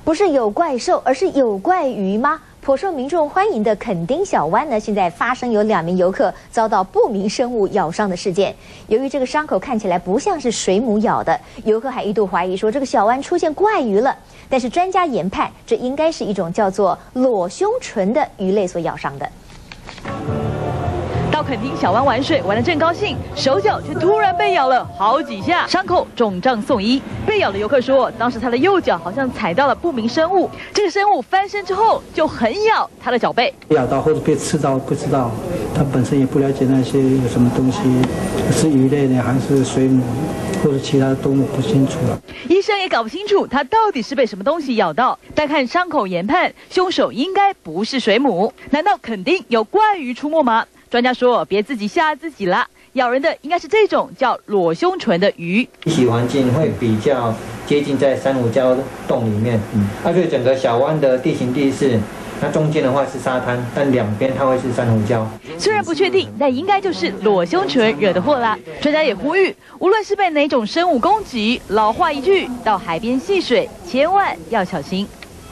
不是有怪兽，而是有怪鱼吗？颇受民众欢迎的垦丁小湾呢，现在发生有2名游客遭到不明生物咬伤的事件。由于这个伤口看起来不像是水母咬的，游客还一度怀疑说这个小湾出现怪鱼了。但是专家研判，这应该是一种叫做裸胸唇的鱼类所咬伤的。 到垦丁小湾玩水，玩得正高兴，手脚却突然被咬了好几下，伤口肿胀送医。被咬的游客说，当时他的右脚好像踩到了不明生物，这个生物翻身之后就狠咬他的脚背， 咬到或者被刺到不知道，他本身也不了解那些有什么东西，是鱼类呢还是水母，或者其他的动物不清楚了。 医生也搞不清楚他到底是被什么东西咬到，但看伤口研判，凶手应该不是水母。难道垦丁有怪鱼出没吗？ 专家说：“别自己吓自己啦，咬人的应该是这种叫裸胸唇的鱼。 栖息环境会比较接近在珊瑚礁洞里面，所以整个小湾的地形地势，那中间的话是沙滩，但两边它会是珊瑚礁。 虽然不确定，但应该就是裸胸唇惹的祸啦。专家也呼吁，无论是被哪种生物攻击，老话一句，到海边戏水千万要小心。